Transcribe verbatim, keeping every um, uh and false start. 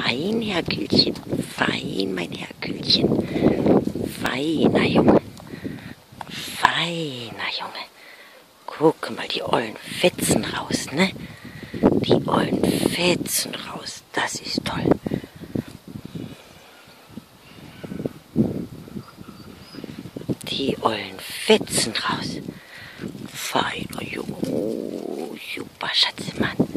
Fein, Herkülchen, fein, mein Herkülchen. Feiner Junge, feiner Junge. Guck mal, die ollen Fetzen raus, ne? Die ollen Fetzen raus, das ist toll. Die ollen Fetzen raus. Feiner Junge, oh, super Schatzemann.